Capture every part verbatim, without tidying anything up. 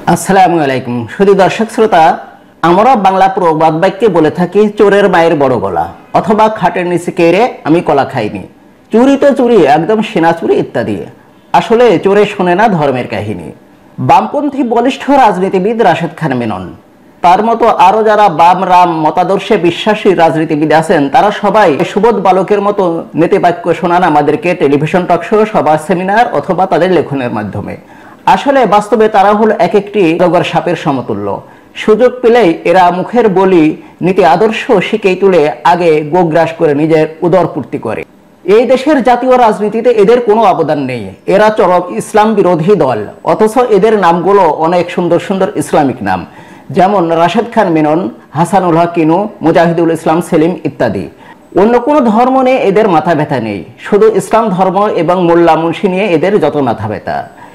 আসসালামু আলাইকুম। শুধু দর্শক শ্রোতা, আমরা বাংলা প্রবাদ বাক্যে বলে থাকি চোরের মায়ের বড় গলা, অথবা খাটের নিচে কেড়ে আমি কলা খাইনি, চুরি তো চুরি, একদম সেনা চুরি ইত্যাদি। আসলে চোরে শোনে না ধর্মের কাহিনী। বামপন্থী বলিষ্ঠ রাজনীতিবিদ রাশেদ খান মেনন, তার মতো আরো যারা বাম রাম মতাদর্শে বিশ্বাসী রাজনীতিবিদ আছেন, তারা সবাই সুবোধ বালকের মতো নীতিবাক্য শোনান আমাদেরকে টেলিভিশন টকশো, সভা, সেমিনার অথবা তাদের লেখনের মাধ্যমে। আসলে বাস্তবে তারা হলো এক একটি রোগের সাপের সমতুল্য। সুযোগ পেলেই এরা মুখের বলি নীতি আদর্শ শিখেই তুলে আগে গোগ্রাস করে নিজের উদরপূর্তি করে। এই দেশের জাতীয় রাজনীতিতে এদের কোনো অবদান নেই। এরা চরম ইসলাম বিরোধী দল, অথচ এদের নামগুলো অনেক সুন্দর সুন্দর ইসলামিক নাম, যেমন রাশেদ খান মেনন, হাসানুল হক কিনু, মুজাহিদুল ইসলাম সেলিম ইত্যাদি। অন্য কোনো ধর্ম নিয়ে এদের মাথা ব্যথা নেই, শুধু ইসলাম ধর্ম এবং মোল্লা মুন্সি নিয়ে এদের যত মাথা ব্যথা।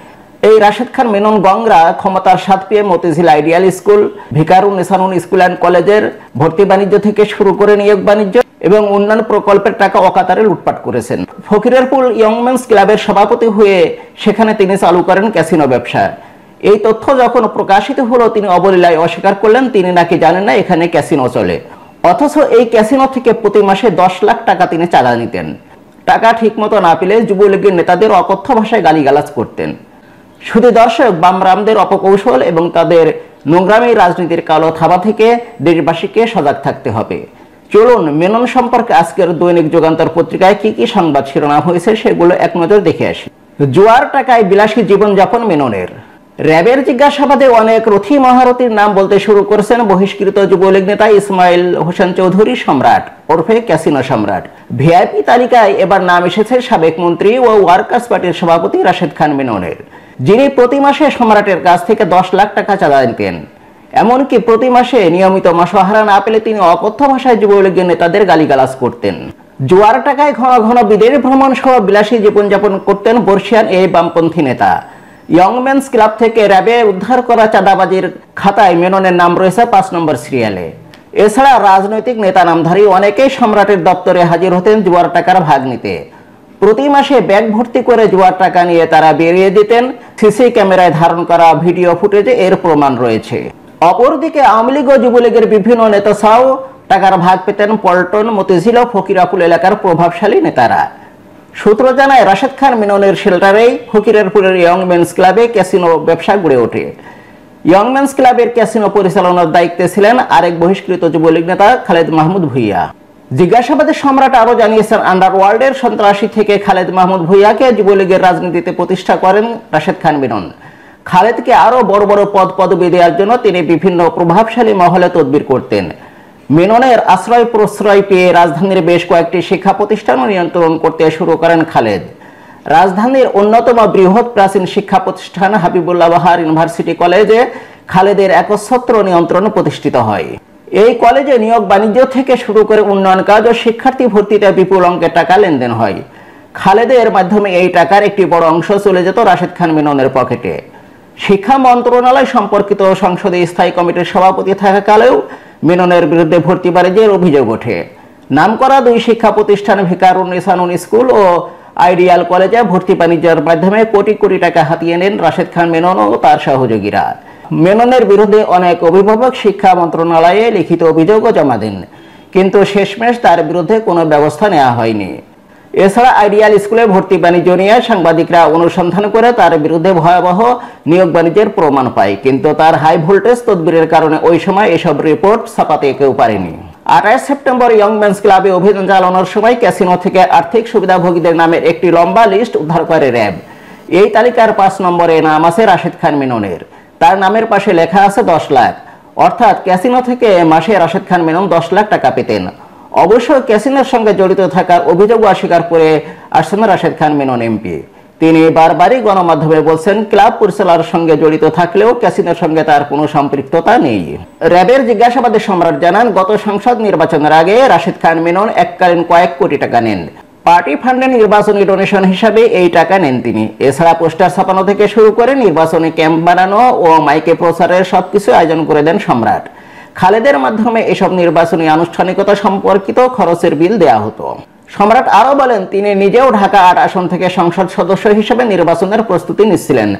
এই রাশেদ খান মেনন গংরা ক্ষমতার স্বাদ পেয়ে Motijheel ideal school, Viqarun Nisa Noon school and কলেজের ভর্তি বাণিজ্য থেকে শুরু করে নিয়োগ বাণিজ্য এবং উন্নয়ন প্রকল্পের টাকা অকাতারে লুটপাট করেছেন। ফকিরেরপুল ইয়ংম্যানস ক্লাবের সভাপতি হয়ে সেখানে তিনি চালু করেন ক্যাসিনো ব্যবসা। এই তথ্য যখন প্রকাশিত হলো, তিনি অবলীলায় অস্বীকার করলেন তিনি নাকি জানেন না এখানে ক্যাসিনো চলে। অথচ এই ক্যাসিনো থেকে প্রতি মাসে দশ লাখ টাকা তিনি চাঁদা নিতেন। টাকা ঠিকমতো না পেলে যুবলীগের নেতাদের অকথ্য ভাষায় গালিগালাজ করতেন। শুধু দর্শক, বামরামদের অপকৌশল এবং তাদের নোংরামি রাজনীতির কালো থাবা থেকে দেশবাসীকে সজাগ থাকতে হবে। চলুন মেনন সম্পর্কে আজকের দৈনিক যুগান্তর পত্রিকায় কি কি সংবাদ শিরোনাম হয়েছে সেগুলো এক নজর দেখে আসি। জুয়ার টাকায় বিলাসী জীবনযাপন মেননের। র্যাবের জিজ্ঞাসাবাদে অনেক রথী মহারথীর নাম বলতে শুরু করেছেন বহিষ্কৃত যুবলীগ নেতা ইসমাইল হোসেন চৌধুরী সম্রাট ওরফে ক্যাসিনো সম্রাট। ভিআইপি তালিকায় এবার নাম এসেছে সাবেক মন্ত্রী ও ওয়ার্কার্স পার্টির সভাপতি রাশেদ খান মেননের, যিনি প্রতি মাসে সম্রাটের কাছ থেকে দশ লাখ টাকা চাঁদা নিতেন। এমনকি প্রতি মাসে নিয়মিত মাসোহারা না পেলে তিনি অকথ্য ভাষায় যুবলীগের নেতাদের গালিগালাজ করতেন। জুয়ার টাকায় ঘন ঘন বিদেশ ভ্রমণ সহ বিলাসী জীবনযাপন করতেন বর্ষিয়ান এই বামপন্থী নেতা। ইয়ংম্যানস ক্লাব থেকে র্যাবে উদ্ধার করা চাঁদাবাজির খাতায় মেননের নাম রয়েছে পাঁচ নম্বর সিরিয়ালে। এছাড়া রাজনৈতিক নেতা নামধারী অনেকেই সম্রাটের দপ্তরে হাজির হতেন জুয়ার টাকার ভাগ নিতে। প্রতি মাসে ব্যাগ ভর্তি করে জুয়ার টাকা নিয়ে তারা বেরিয়ে দিতেন। সিসি ক্যামেরায় ধারণ করা ভিডিও ফুটেজে এর প্রমাণ রয়েছে। অপরদিকে আওয়ামী লীগ ও যুবলীগের বিভিন্ন নেতা ছাড়াও টাকার ভাগ পেতেন পল্টন, মতিঝিল ও ফকিরাপুল এলাকার প্রভাবশালী নেতারা। সূত্র জানায় রাশেদ খান মেননের শেল্টারেই ফকিরেরপুরের ইয়ংম্যানস ক্লাবে ক্যাসিনো ব্যবসা গড়ে ওঠে। ইয়ংম্যানস ক্লাবের ক্যাসিনো পরিচালনার দায়িত্বে ছিলেন আরেক বহিষ্কৃত যুবলীগ নেতা খালেদ মাহমুদ ভুইয়া। জিজ্ঞাসাবাদে সম্রাট আরো জানিয়েছেন, আন্ডারওয়ার্ল্ডের সন্ত্রাসী থেকে খালেদ মাহমুদ ভুইয়াকে যুবলীগের রাজনীতিতে প্রতিষ্ঠা করেন রাশেদ খান মেনন। খালেদকে আরো বড় বড় পদ পদবি দেওয়ার জন্য তিনি বিভিন্ন প্রভাবশালী মহলে তদবির করতেন। মেননের আশ্রয় প্রশ্রয় পেয়ে রাজধানীর বেশ কয়েকটি শিক্ষা প্রতিষ্ঠানও নিয়ন্ত্রণ করতে শুরু করেন খালেদ। রাজধানীর অন্যতম বৃহৎ প্রাচীন শিক্ষা প্রতিষ্ঠান হাবিবুল্লাহ বাহার ইউনিভার্সিটি কলেজে খালেদের একচ্ছত্র নিয়ন্ত্রণ প্রতিষ্ঠিত হয়। এই কলেজে নিয়োগ বাণিজ্য থেকে শুরু করে উন্নয়ন কাজ ও শিক্ষার্থী ভর্তিতে বিপুল অঙ্কের টাকা লেনদেন হয়। খালেদের মাধ্যমে এই টাকার একটি বড় অংশ চলে যেত রাশেদ খান মেননের পকেটে। শিক্ষা মন্ত্রণালয় সম্পর্কিত সংসদে স্থায়ী কমিটির সভাপতি থাকাকালেও মেননের বিরুদ্ধে ভর্তি বাণিজ্যের অভিযোগ ওঠে। নামকরা দুই শিক্ষা প্রতিষ্ঠান ভিকারুন নিসানুন স্কুল ও আইডিয়াল কলেজে ভর্তি বাণিজ্যের মাধ্যমে কোটি কোটি টাকা হাতিয়ে নেন রাশেদ খান মেনন ও তার সহযোগীরা। মেননের বিরুদ্ধে অনেক অভিভাবক শিক্ষা মন্ত্রণালয়ে লিখিত অভিযোগও জমা দেন, কিন্তু শেষমেশ তার বিরুদ্ধে কোনো ব্যবস্থা নেওয়া হয়নি। এছাড়া আইডিয়াল স্কুলে ভর্তি বাণিজ্য নিয়ে সাংবাদিকরা অনুসন্ধান করে তার বিরুদ্ধে ভয়াবহ নিয়োগ বাণিজ্যের প্রমাণ পায়, কিন্তু তার হাই ভোল্টেজ তদবিরের কারণে ওই সময় এসব রিপোর্ট ছাপাতে কেউ পারেনি। আঠাশ সেপ্টেম্বর ইয়ংম্যানস ক্লাবে অভিযান চালানোর সময় ক্যাসিনো থেকে আর্থিক সুবিধাভোগীদের নামের একটি লম্বা লিস্ট উদ্ধার করে র্যাব। এই তালিকার পাঁচ নম্বরে নাম আছে রাশেদ খান মেননের। তার নামের পাশে লেখা আছে দশ লাখ, অর্থাৎ ক্যাসিনো থেকে মাসে রাশেদ খান মেনন দশ লাখ টাকা পেতেন। অবশ্য ক্যাসিনোর সঙ্গে জড়িত থাকার অভিযোগ অস্বীকার করে আসছেন রাশেদ খান মেনন এমপি। তিনি বারবারই গণমাধ্যমে বলছেন ক্লাব পরিচালনার সঙ্গে জড়িত থাকলেও ক্যাসিনোর সঙ্গে তার কোনো সম্পৃক্ততা নেই। র্যাবের জিজ্ঞাসাবাদে সম্রাট জানান, গত সংসদ নির্বাচনের আগে রাশেদ খান মেনন এককালীন কয়েক কোটি টাকা নেন। পার্টি ফান্ডে নির্বাচনী ডোনেশন হিসাবে এই টাকা নেন তিনি। এছাড়া পোস্টার ছাপানো থেকে শুরু করে নির্বাচনী ক্যাম্প বানানো ও মাইকে প্রচারের সবকিছু আয়োজন করে দেন সম্রাট। খালেদের মাধ্যমে এসব নির্বাচনী আনুষ্ঠানিকতা সম্পর্কিত খরচের বিল দেয়া হতো। সম্রাট আরো বলেন, তিনি নিজেও ঢাকা আট আসন থেকে সংসদ সদস্য হিসেবে নির্বাচনের প্রস্তুতি নিচ্ছিলেন।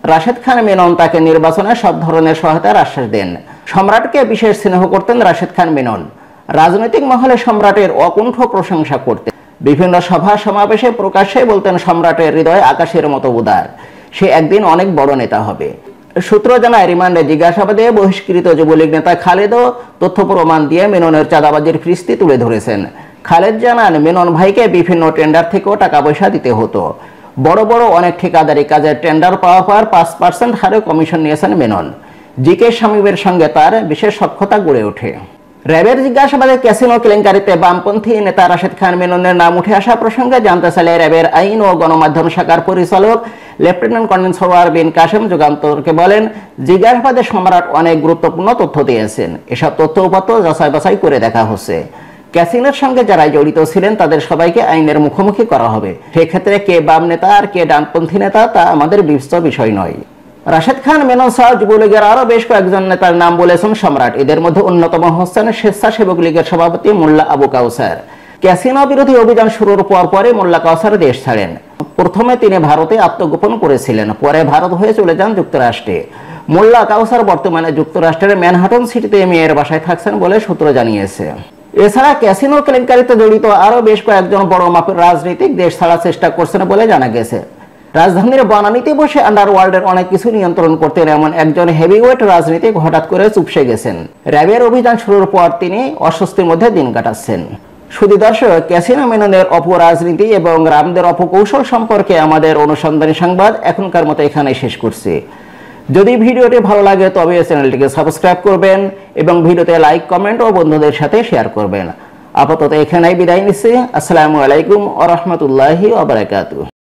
রাশেদ খান মেনন তাকে নির্বাচনে সব ধরনের সহায়তার আশ্বাস দেন। সম্রাটকে বিশেষ স্নেহ করতেন রাশেদ খান মেনন। রাজনৈতিক মহলে সম্রাটের অকুণ্ঠ প্রশংসা করতেন। বিভিন্ন সভা সমাবেশে প্রকাশ্যে বলতেন সম্রাটের হৃদয় আকাশের মতো উদার, সে একদিন অনেক বড় নেতা হবে। সূত্র জানায়, রিমান্ডে জিজ্ঞাসাবাদে বহিষ্কৃত যুবলীগ নেতা খালেদও তথ্য প্রমাণ দিয়ে মেননের চাঁদাবাজির ফিরিস্তি তুলে ধরেছেন। খালেদ জানান, মেনন ভাইকে বিভিন্ন টেন্ডার থেকেও টাকা পয়সা দিতে হতো। বড় বড় অনেক ঠিকাদারি কাজের টেন্ডার পাওয়া পর পাঁচ পার্সেন্ট হারে কমিশন নিয়েছেন মেনন। জি কে শামীমের সঙ্গে তার বিশেষ সখ্যতা গড়ে ওঠে। র্যাবের জিজ্ঞাসাবাদে ক্যাসিনো কেলেঙ্কারিতে বামপন্থী নেতা রাশেদ খান মেননের নাম উঠে আসা প্রসঙ্গে জানতে চাইলে র্যাবের আইন ও গণমাধ্যম শাখার পরিচালক লেফটেন্যান্ট কর্নেল সরওয়ার বিন কাশেম যুগান্তরকে বলেন, জিজ্ঞাসাবাদে সম্রাট অনেক গুরুত্বপূর্ণ তথ্য দিয়েছেন। এসব তথ্য উপাত্ত যাচাই বাছাই করে দেখা হচ্ছে। ক্যাসিনোর সঙ্গে যারা জড়িত ছিলেন তাদের সবাইকে আইনের মুখোমুখি করা হবে। সেক্ষেত্রে কে বাম নেতা আর কে ডানপন্থী নেতা তা আমাদের বিবেচ্য বিষয় নয়। রাশেদ খান মেনন সহ যুবলীগের আরো বেশ কয়েকজন নেতার নাম বলেছেন সম্রাট। এদের মধ্যে অন্যতম হচ্ছেন স্বেচ্ছাসেবক লীগের সভাপতি মোল্লা আবু কাউসার। ক্যাসিনো বিরোধী অভিযান শুরুর পর পরে মোল্লা কাউসার দেশ ছাড়েন। প্রথমে তিনি ভারতে আত্মগোপন করেছিলেন, পরে ভারত হয়ে চলে যান যুক্তরাষ্ট্রে। মোল্লা কাউসার বর্তমানে যুক্তরাষ্ট্রের ম্যানহাটন সিটিতে মেয়ের বাসায় থাকছেন বলে সূত্র জানিয়েছে। এছাড়া ক্যাসিনো কেলেঙ্কারিতে জড়িত আরো বেশ কয়েকজন বড় মাপের রাজনীতিক দেশ ছাড়ার চেষ্টা করছেন বলে জানা গেছে। রাজধানীর বনানীতে বসে আন্ডারওয়ার্ল্ডের অনেক কিছু নিয়ন্ত্রণ করতেন এমন একজন হেভিওয়েট রাজনীতিক হঠাৎ করে চুপসে গেছেন। র্যাবের অভিযান শুরুর পর তিনি অস্বস্তির মধ্যে দিন কাটাচ্ছেন। শুধু দর্শক, ক্যাসিনো মেননের অপরাজনীতি এবং রামদের অপকৌশল সম্পর্কে আমাদের অনুসন্ধানী সংবাদ এখনকার মতো এখানে শেষ করছি। যদি ভিডিওটি ভালো লাগে তবে চ্যানেলটিকে সাবস্ক্রাইব করবেন এবং ভিডিওতে লাইক, কমেন্ট ও বন্ধুদের সাথে শেয়ার করবেন। আপাতত এখানেই বিদায় নিচ্ছি। আসসালামু আলাইকুম ওয়া রাহমাতুল্লাহি ওয়া বারাকাতুহু।